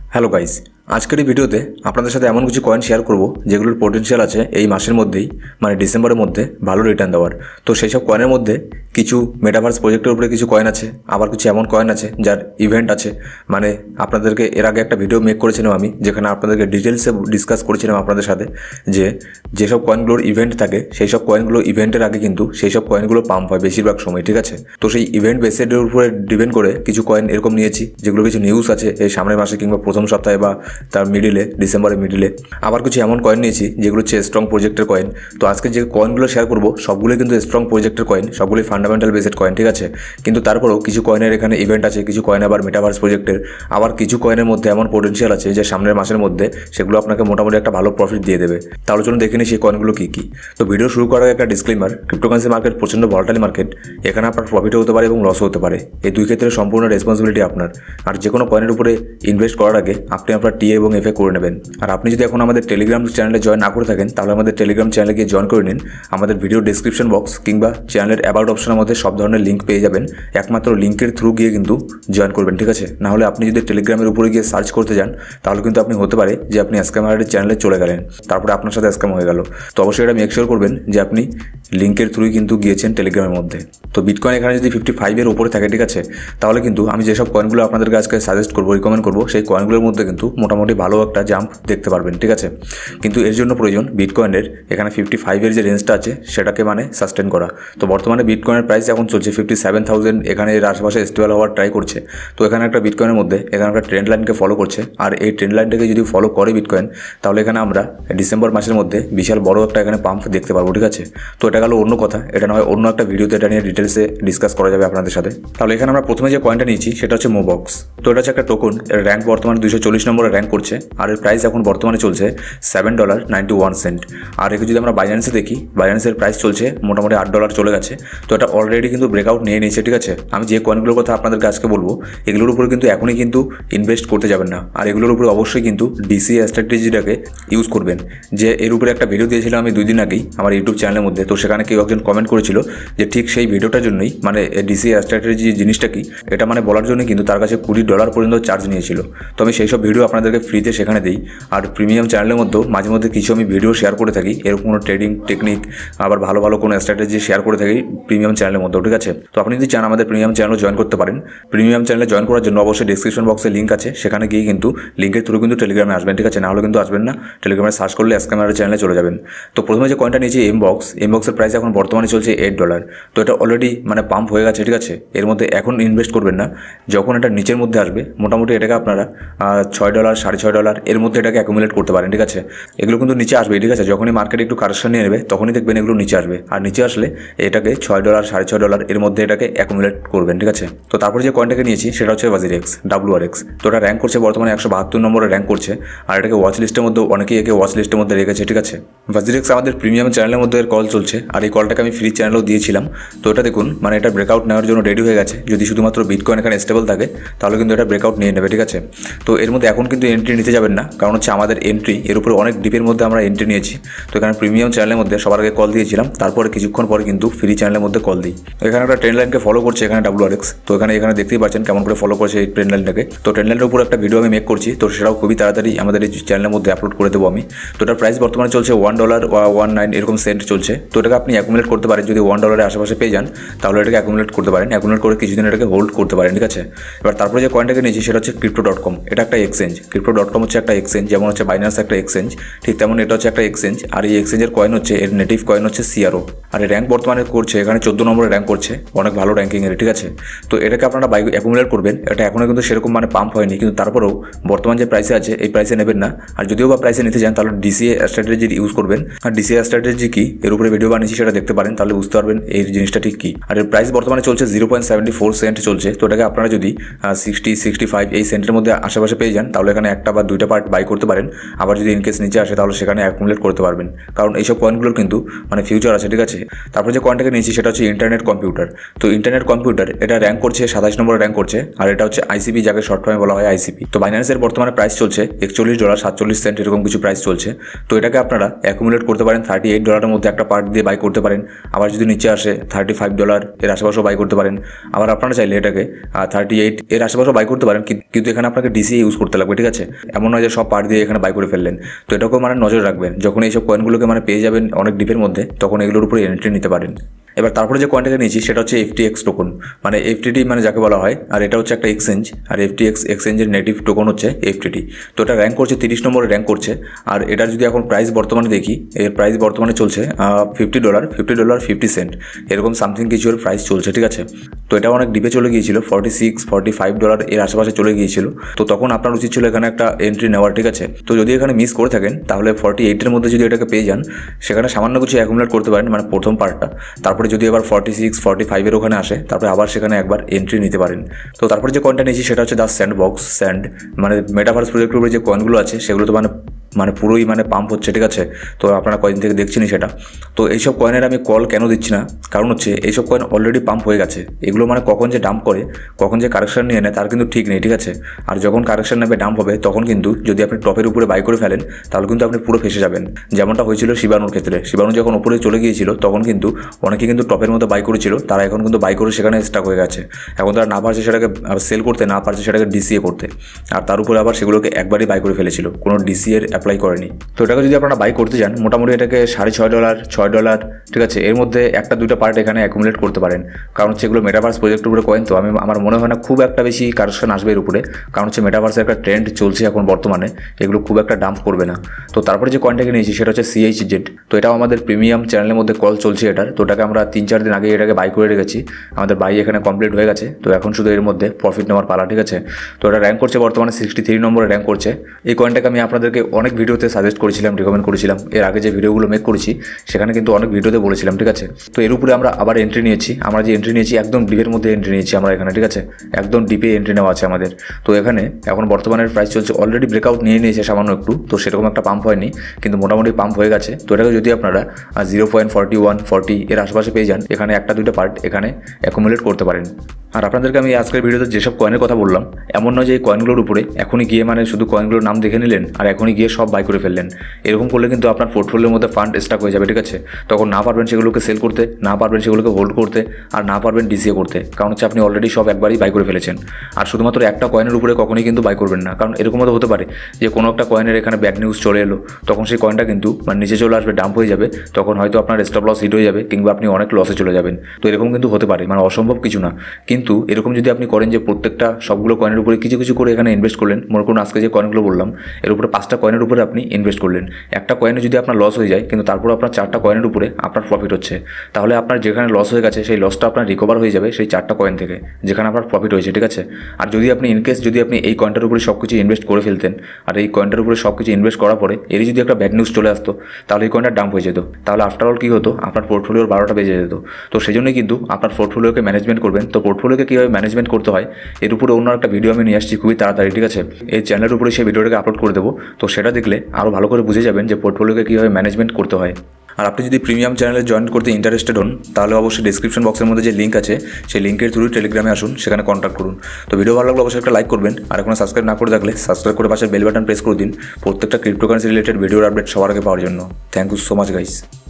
Hello guys, আজকের এই ভিডিওতে আপনাদের সাথে এমন কিছু কয়েন শেয়ার করব যেগুলোর পোটেনশিয়াল আছে এই মাসের মধ্যেই মানে ডিসেম্বরের মধ্যে ভালো রিটার্ন দেওয়ার। তো সেই সব কয়েনের মধ্যে কিছু মেটাভার্স প্রজেক্টের উপরে কিছু কয়েন আছে, আবার কিছু এমন কয়েন আছে যার ইভেন্ট আছে। মানে আপনাদেরকে এর আগে একটা ভিডিও মেক করেছিলাম আমি, যেখানে আপনাদেরকে ডিটেলসে ডিসকাস করেছিলাম আপনাদের সাথে যে যেসব কয়েনগুলোর ইভেন্ট থাকে সেই সব কয়েনগুলো ইভেন্টের আগে কিন্তু সেই সব কয়েনগুলো পাম্প হয় বেশিরভাগ সময়, ঠিক আছে। তো সেই ইভেন্ট বেসের উপরে ডিপেন্ড করে কিছু কয়েন এরকম নিয়েছি যেগুলো কিছু নিউজ আছে এই সামনের মাসে কিংবা প্রথম সপ্তাহে বা তার মিডিলে, ডিসেম্বরের মিডিলে। আবার কিছু এমন কয়েন নিয়েছি যেগুলো হচ্ছে স্ট্রং প্রজেক্টের কয়েন। তো আজকে যে কয়েনগুলো শেয়ার করব সবগুলোই কিন্তু স্ট্রং প্রজেক্টের কয়েন, সবগুলোই ফান্ডামেন্টাল বেসড কয়েন, ঠিক আছে। কিন্তু তারপরেও কিছু কয়েনের এখানে ইভেন্ট আছে, কিছু কয়েন আবার মেটাভার্স প্রজেক্টের, আবার কিছু কয়েনের মধ্যে এমন পোটেনশিয়াল আছে যে সামনের মাসের মধ্যে সেগুলো আপনাকে মোটামুটি একটা ভালো প্রফিট দিয়ে দেবে। তাহলে চলুন দেখে নিই সেই কয়েনগুলো কী কী। তো ভিডিও শুরু করার আগে একটা ডিসক্লেমার, ক্রিপ্টোকারেন্সি মার্কেট প্রচণ্ড ভলাটাইল মার্কেট, এখানে আপনার প্রফিটও হতে পারে এবং লসও হতে পারে। এই দুই ক্ষেত্রে সম্পূর্ণ রেসপন্সিবিলিটি আপনার। আর যে কোনো কয়েনের উপরে ইনভেস্ট করার আগে আপনি আপনার টিএ এবং এফএ করে নেবেন। আর আপনি যদি এখন আমাদের টেলিগ্রাম চ্যানেলে জয়েন না করে থাকেন তাহলে আমাদের টেলিগ্রাম চ্যানেলে গিয়ে জয়েন করে নিন। আমাদের ভিডিও ডেসক্রিপশন বক্স কিংবা চ্যানেলের অ্যাবাউট অপশনের মধ্যে সব ধরনের লিঙ্ক পেয়ে যাবেন। একমাত্র লিঙ্কের থ্রু গিয়ে কিন্তু জয়েন করবেন, ঠিক আছে। নাহলে আপনি যদি টেলিগ্রামের উপরে গিয়ে সার্চ করতে যান তাহলে কিন্তু আপনি হতে পারে যে আপনি স্ক্যামারের চ্যানেলে চলে গেলেন, তারপরে আপনার সাথে স্ক্যাম হয়ে গেল। তো অবশ্যই এটা মেক শিওর করবেন যে আপনি লিঙ্কের থ্রুই কিন্তু গিয়েছেন টেলিগ্রামের মধ্যে। তো বিটকয়েন এখানে যদি 55-এর উপরে থাকে, ঠিক আছে, তাহলে কিন্তু আমি যেসব কয়েনগুলো আপনাদেরকে আজকে সাজেস্ট করবো, রিকমেন্ড করবো, সেই কয়েনগুলোর মধ্যে কিন্তু মোটামুটি ভালো একটা জাম্প দেখতে পারবেন, ঠিক আছে। কিন্তু এর জন্য প্রয়োজন বিটকয়েনের এখানে 55-এর যে রেঞ্জটা আছে সেটাকে মানে সাস্টেন করা। তো বর্তমানে বিটকয়েনের প্রাইস এখন চলছে 57,000, এখানে এর আশেপাশে স্টেবল হওয়ার ট্রাই করছে। তো এখানে একটা বিটকয়েনের মধ্যে এখানে একটা ট্রেন্ড লাইনকে ফলো করছে, আর এই ট্রেন্ড লাইনটাকে যদি ফলো করে বিটকয়েন তাহলে এখানে আমরা ডিসেম্বর মাসের মধ্যে বিশাল বড় একটা এখানে পাম্প দেখতে পারবো, ঠিক আছে। তো এটা গেল অন্য কথা, এটা নয় অন্য একটা ভিডিওতে এটা নিয়ে ডিটেলসে ডিসকাস করা যাবে আপনাদের সাথে। তাহলে এখানে আমরা প্রথমে যে কয়েনটা নিয়েছি সেটা হচ্ছে মোবক্স। তো এটা হচ্ছে একটা টোকন, এর র্যাঙ্ক বর্তমানে 240 নম্বরে র্যাঙ্ক করছে, আর এর প্রাইস এখন বর্তমানে চলছে $7.91। আর একে যদি আমরা বাইন্যান্সে দেখি, বাইন্যান্সের প্রাইস চলছে মোটামুটি $8 চলে গেছে। তো এটা অলরেডি কিন্তু ব্রেকআউট নিয়ে নিয়েছে, ঠিক আছে। আমি যে কয়েনগুলোর কথা আপনাদেরকে আজকে বলবো এগুলোর উপরে কিন্তু এখনই কিন্তু ইনভেস্ট করতে যাবেন না, আর এগুলোর উপরে অবশ্যই কিন্তু ডিসিএ স্ট্র্যাটেজিটাকে ইউজ করবেন। যে এর উপরে একটা ভিডিও দিয়েছিলাম আমি 2 দিন আগেই আমার ইউটিউব চ্যানেলের মধ্যে। তো সেখানে কেউ একজন কমেন্ট করেছিল যে ঠিক সেই ভিডিওটার জন্যই মানে ডিসিএ স্ট্র্যাটেজি জিনিসটা কি এটা মানে বলার জন্য কিন্তু তার কাছে $20 পর্যন্ত চার্জ নিয়েছিল। তো আমি সেই সব ভিডিও আপনাদেরকে ফ্রিতে সেখানে দিই। আর প্রিমিয়াম চ্যানেলের মধ্যেও মাঝে মধ্যে কিছু আমি ভিডিও শেয়ার করে থাকি, এরকম কোনো ট্রেডিং টেকনিক, আবার ভালো ভালো কোনো স্ট্র্যাটেজি শেয়ার করে থাকি প্রিমিয়াম চ্যানেলের মধ্যেও, ঠিক আছে। তো আপনি যদি চান আমাদের প্রিমিয়াম চ্যানেলও জয়েন করতে পারেন। প্রিমিয়াম চ্যানেলে জয়েন করার জন্য অবশ্যই ডেসক্রিপশন বক্সে লিঙ্ক আছে, সেখানে গিয়ে কিন্তু লিঙ্কের থ্রু কিন্তু টেলিগ্রামে আসবেন, ঠিক আছে। নাহলে কিন্তু আসবেন না, টেলিগ্রামে সার্চ করলে স্ক্যামারের চ্যানেলে চলে যাবেন। তো প্রথমে যে কয়েনটা নিয়েছি এমবক্সের প্রাইস এখন বর্তমানে চলছে $8। তো এটা অলরেডি মানে পাম্প হয়ে গেছে, ঠিক আছে। এর মধ্যে এখন ইনভেস্ট করবেন না, যখন এটা নিচের মধ্যে আসবে মোটামুটি এটাকে আপনারা $6, $6.5 এর মধ্যে এটাকে অ্যাকুমুলেট করতে পারেন, ঠিক আছে। এগুলো কিন্তু নিচে আসবে, ঠিক আছে। যখনই মার্কেটে একটু কারেকশন নিয়ে নেবে তখনই দেখবেন এগুলো নিচে আসবে, আর নিচে আসলে এটাকে $6, $6.5 এর মধ্যে এটাকে অ্যাকুমুলেট করবেন, ঠিক আছে। তো তারপরে যে কয়েনটাকে নিয়েছি সেটা হচ্ছে ওয়াজিরেক্স, WRX। তো এটা র্যাঙ্ক করছে বর্তমানে 172 নম্বরে র্যাঙ্ক করছে, আর এটাকে ওয়াচ লিস্টের মধ্যে অনেকেই একে ওয়াচ লিস্টের মধ্যে রেখেছে, ঠিক আছে। ওয়াজিরেক্স আমাদের প্রিমিয়াম চ্যানেলের মধ্যে এর কল চলছে, আর এই কলটাকে আমি ফ্রি চ্যানেলেও দিয়েছিলাম। তো এটা দেখুন মানে এটা ব্রেকআউট নেওয়ার জন্য রেডি হয়ে গেছে। যদি শুধুমাত্র বিটকয়েন এখানে স্টেবল থাকে তাহলে কিন্তু এটা ব্রেকআউট নিয়ে নেবে, ঠিক আছে। তো এর মধ্যে এখন কিন্তু এন্ট্রি নিতে যাবেন না, কারণ হচ্ছে আমাদের এন্ট্রি এর উপরে অনেক ডিপের মধ্যে আমরা এন্ট্রি নিয়েছি। তো এখানে প্রিমিয়াম চ্যানেলের মধ্যে সবার আগে কল দিয়েছিলাম, তারপরে কিছুক্ষণ পরে কিন্তু ফ্রি চ্যানেলের মধ্যে কল দিই। এখানে একটা ট্রেন্ড লাইনকে ফলো করছে এখানে WRX। তো এখানে দেখতেই পাচ্ছেন কেমন করে ফলো করছে এই ট্রেন্ড লাইনটাকে। তো ট্রেন্ড লাইনের উপর একটা ভিডিও আমি মেক করছি, তো সেটাও খুবই তাড়াতাড়ি আমাদের এই চ্যানেলের মধ্যে আপলোড করে দেবো আমি। তো এটার প্রাইস বর্তমানে চলছে $1.19 এরকম সেন্ট চলছে। তো এটাকে আপনি অ্যাকুমুলেট করতে পারেন, যদি $1 আশেপাশে পেয়ে যান তাহলে এটাকে অ্যাকুমুলেট করতে পারেন, অ্যাকুমুলেট করে কিছুদিন এটাকে হোল্ড করতে পারেন, ঠিক আছে। এবার তারপরে যে কয়েনটাকে নিয়েছি সেটা হচ্ছে Crypto.com। এটা একটা এক্সচেঞ্জ, Crypto.com হচ্ছে একটা এক্সচেঞ্জ, যেমন হচ্ছে বাইন্যান্স একটা এক্সচেঞ্জ, ঠিক তেমন এটা হচ্ছে একটা এক্সচেঞ্জ। আর এই এক্সচেঞ্জের কয়েন হচ্ছে এর নেটিভ কয়েন হচ্ছে CRO, আর এর র্যাঙ্ক বর্তমানে করছে এখানে 14 নম্বরে র্যাঙ্ক করছে, অনেক ভালো র্যাঙ্কিংয়ের, ঠিক আছে। তো এটাকে আপনারা অ্যাকুমুলেট করবেন। এটা এখনও কিন্তু সেরকম মানে পাম্প হয়নি, কিন্তু তারপরেও বর্তমান যে প্রাইসে আছে এই প্রাইসে নেবেন না। আর যদিও বা প্রাইসে নিতে যান তাহলে ডিসিএ স্ট্র্যাটেজি ইউজ করবেন। আর ডিসিএ স্ট্র্যাটেজি কি এর উপরে ভিডিও বানিয়েছি, সেটা দেখতে পারেন, তাহলে বুঝতে পারবেন এই জিনিসটা ঠিক কী। আর এর প্রাইস বর্তমানে চলছে 0.74 সেন্ট চলছে। তো এটাকে আপনারা যদি 60-65 এই সেন্টের মধ্যে আশেপাশে পেয়ে যান তাহলে এখানে একটা বা দুইটা পার্ট বাই করতে পারেন। আবার যদি ইনকেস নিচে আসে তাহলে সেখানে অ্যাকুমুলেট করতে পারবেন, কারণ এইসব কয়েনগুলোর কিন্তু মানে ফিউচার আছে, ঠিক আছে। তারপরে যে কয়েনটাকে নিয়েছি সেটা হচ্ছে ইন্টারনেট কম্পিউটার। তো ইন্টারনেট কম্পিউটার এটা র্যাঙ্ক করছে 27 নম্বরে র্যাঙ্ক করছে, আর এটা হচ্ছে আইসিপি, যাকে শর্ট ফর্মে বলা হয় আইসিপি। তো বাইন্যান্সের বর্তমানে প্রাইস চলছে $41.47 এরকম কিছু প্রাইস চলছে। তো এটাকে আপনারা অ্যাকুমুলেট করতে পারেন $38 মধ্যে একটা পার্ট দিয়ে বাই করতে পারেন। আবার যদি নিচে আসে $35 এর আশেপাশেও বাই করতে পারেন। আবার আপনারা চাইলে এটাকে 38 এর আশেপাশেও বাই করতে পারেন, কিন্তু এখানে আপনাকে ডিসিএ ইউজ করতে লাগবে, ঠিক আছে। আছে, এমন নয় যে সব পার্ট দিয়ে এখানে বাই করে ফেললেন। তো এটাকেও মানে নজর রাখবেন, যখন এইসব কয়েনগুলোকে মানে পেয়ে যাবেন অনেক ডিপের মধ্যে, তখন এগুলোর উপরে এন্ট্রি নিতে পারেন। এবার তারপরে যে কয়েনটাকে নিয়েছি সেটা হচ্ছে FTX টোকন, মানে FTT মানে যাকে বলা হয়, আর এটা হচ্ছে একটা এক্সচেঞ্জ, আর FTX এক্সচেঞ্জের নেটিভ টোকন হচ্ছে FTT। তো এটা র্যাঙ্ক করছে 30 নম্বরে র্যাঙ্ক করছে, আর এটার যদি এখন প্রাইস বর্তমানে দেখি, এর প্রাইস বর্তমানে চলছে $50 এরকম সামথিং কিছু এর প্রাইস চলছে, ঠিক আছে। তো এটা অনেক ডিপে চলে গিয়েছিল, $46-45 এর আশেপাশে চলে গিয়েছিল। তো তখন আপনার উচিত ছিল এখানে একটা এন্ট্রি নেওয়ার, ঠিক আছে। তো যদি এখানে মিস করে থাকেন তাহলে 48 মধ্যে যদি এটাকে পেয়ে যান, সেখানে সামান্য কিছু অ্যাকুমুলেট করতে পারেন, মানে প্রথম পার্টটা। তারপরে যদি এবার 46-45 ওখানে আসে, তারপরে আবার সেখানে একবার এন্ট্রি নিতে পারেন। তো তারপরে যে কয়েনটা নিয়েছি সেটা হচ্ছে দ্য স্যান্ডবক্স মানে মেটাভার্স প্রজেক্টের উপরে যে কয়েনগুলো আছে সেগুলো তো মানে পুরোই মানে পাম্প হচ্ছে, ঠিক আছে। তো আপনারা কয়েন থেকে দেখছেনই সেটা। তো এইসব কয়েনের আমি কল কেন দিচ্ছি না, কারণ হচ্ছে এইসব কয়েন অলরেডি পাম্প হয়ে গেছে। এগুলো মানে কখন যে ডাম্প করে, কখন যে কারেকশন নিয়ে নেয় তার কিন্তু ঠিক নেই, ঠিক আছে। আর যখন কারেকশন নেবে ডাম্প হবে, তখন কিন্তু যদি আপনি টপের উপরে বাই করে ফেলেন তাহলে কিন্তু আপনি পুরো ফেসে যাবেন। যেমনটা হয়েছিল শিবানুর ক্ষেত্রে, শিবানু যখন উপরে চলে গিয়েছিল তখন কিন্তু অনেকে কিন্তু টপের মধ্যে বাই করেছিল, তারা এখন কিন্তু বাই করে সেখানে স্টাক হয়ে গেছে। এখন তারা না পারছে সেটাকে সেল করতে, না পারছে সেটাকে DCA করতে, আর তার উপরে আবার সেগুলোকে একবারই বাই করে ফেলেছিল, কোনো DCA অ্যাপ্লাই করেনি। তো এটাকে যদি আপনারা বাই করতে যান, মোটামুটি এটাকে $6.5 $6, ঠিক আছে, এর মধ্যে একটা দুইটা পার্ট এখানে অ্যাকুমুলেট করতে পারেন। কারণ হচ্ছে এগুলো মেটাভার্স প্রজেক্টের উপরে কয়েন, তো আমার মনে হয় না খুব একটা বেশি কারেকশন আসবে এর উপরে, কারণ হচ্ছে মেটাভার্সের একটা ট্রেন্ড চলছে এখন বর্তমানে, এগুলো খুব একটা ডাম্প করবে না। তো তারপরে যে কয়েনটাকে নিয়েছি সেটা হচ্ছে CHZ। তো এটাও আমাদের প্রিমিয়াম চ্যানেলের মধ্যে কল চলছে এটার। তো এটাকে আমরা 3-4 দিন আগে এটাকে বাই করে রেখেছি, আমাদের বাই এখানে কমপ্লিট হয়ে গেছে। তো এখন শুধু এর মধ্যে প্রফিট নেওয়ার পালা, ঠিক আছে। তো এটা র্যাঙ্ক করছে বর্তমানে 63 নম্বরে র্যাঙ্ক করছে। এই কয়েনটাকে আমি আপনাদেরকে অনেক ভিডিওতে সাজেস্ট করেছিলাম, রিকমেন্ড করেছিলাম, এর আগে যে ভিডিওগুলো মেক করেছি সেখানে কিন্তু অনেক ভিডিওতে বলেছিলাম, ঠিক আছে। তো এর উপরে আমরা আবার এন্ট্রি নিয়েছি, আমরা যে এন্ট্রি নিয়েছি একদম ডিপের মধ্যে এন্ট্রি নিয়েছি আমরা এখানে, ঠিক আছে, একদম ডিপে এন্ট্রি নেওয়া আছে আমাদের। তো এখানে এখন বর্তমানের প্রাইস চলছে, অলরেডি ব্রেকআউট নিয়ে নিয়েছে সামান্য একটু, তো সেরকম একটা পাম্প হয়নি, কিন্তু মোটামুটি পাম্প হয়ে গেছে। তো এটাকে যদি আপনারা 0.41-40 এর আশেপাশে পেয়ে যান, এখানে একটা দুইটা পার্ট এখানে অ্যাকুমুলেট করতে পারেন। আর আপনাদেরকে আমি আজকের ভিডিওতে যেসব কয়েনের কথা বললাম, এমন নয় যে এই কয়েনগুলোর উপরে এখনই গিয়ে মানে শুধু কয়েনগুলোর নাম দেখে নিলেন আর এখনই গিয়ে সব বাই করে ফেললেন। এরকম করলে কিন্তু আপনার পোর্টফোলিওর মধ্যে ফান্ড স্টাক হয়ে যাবে, ঠিক আছে। তখন না পারবেন সেগুলোকে সেল করতে, না পারবেন সেগুলোকে হোল্ড করতে, আর না পারবেন DCA করতে, কারণ হচ্ছে আপনি অলরেডি সব একবারই বাই করে ফেলেছেন। আর শুধুমাত্র একটা কয়েনের উপরে কখনোই কিন্তু বাই করবেন না, কারণ এরকম হতে পারে যে কোনো একটা কয়েনের এখানে ব্যাড নিউজ চলে এলো, তখন সেই কয়েনটা কিন্তু মানে নিচে চলে আসবে, ডাম্প হয়ে যাবে, তখন হয়তো আপনার স্টপ লস হিট হয়ে যাবে, কিংবা আপনি অনেক লসে চলে যাবেন। তো এরকম কিন্তু হতে পারে, মানে অসম্ভব কিছু না। কিন্তু এরকম যদি আপনি করেন যে প্রত্যেকটা সবগুলো কয়েনের উপরে কিছু কিছু করে এখানে ইনভেস্ট করলেন, মনে করুন আজকে যে কয়েনগুলো বললাম এর উপরে 5টা কয়েনের উপরে আপনি ইনভেস্ট করলেন, একটা কয়েনে যদি আপনার লস হয়ে যায় কিন্তু তারপর আপনার 4টা কয়েনের উপরে আপনার প্রফিট হচ্ছে, তাহলে আপনার যেখানে লস হয়ে গেছে সেই লসটা আপনার রিকভার হয়ে যাবে সেই 4টা কয়েন থেকে যেখানে আপনার প্রফিট হয়েছে, ঠিক আছে। আর যদি আপনি ইনকেস যদি আপনি এই কয়েনটার উপরে সব কিছু ইনভেস্ট করে ফেলতেন, আর এই কয়েনটার উপরে সব কিছু ইনভেস্ট করার পরে এরই যদি একটা ব্যাড নিউজ চলে আসতো, তাহলে এই কয়েনটা ডাম্প হয়ে যেত, তাহলে আফটারঅল কী হতো, আপনার পোর্টফোলিওর 12টা বেজে যেত। তো সেই জন্যই কিন্তু আপনার পোর্টফোলিওকে ম্যানেজমেন্ট করবেন। তো পোর্টফোলিওকে কীভাবে ম্যানেজমেন্ট করতে হয় এর উপরে অন্য একটা ভিডিও আমি নিয়ে আসছি খুবই তাড়াতাড়ি, ঠিক আছে। এই চ্যানেলের উপরে সেই ভিডিওটাকে আপলোড করে দেবো, তো সেটা দেখলে আরও ভালো করে বুঝে যাবেন যে পোর্টফোলিওকে কীভাবে ম্যানেজমেন্ট করতে হয়। আর আপনি যদি প্রিমিয়াম চ্যানেলে জয়েন করতে ইন্টারেস্টেড হন, তাহলে অবশ্যই ডিসক্রিপশন বক্সের মধ্যে যে লিঙ্ক আছে সেই লিঙ্কের থ্রু টেলিগ্রামে আসুন, সেখানে কন্ট্যাক্ট করুন। তো ভিডিও ভালো লাগলে অবশ্যই একটা লাইক করবেন, আর এখনো সাবস্ক্রাইব না করে থাকলে সাবস্ক্রাইব করে পাশের বেল বাটন প্রেস করে দিন প্রত্যেকটা ক্রিপ্টোকারেন্সি রিলেটেড ভিডিওর আপডেট সবার আগে পাওয়ার জন্য। Thank you so much guys.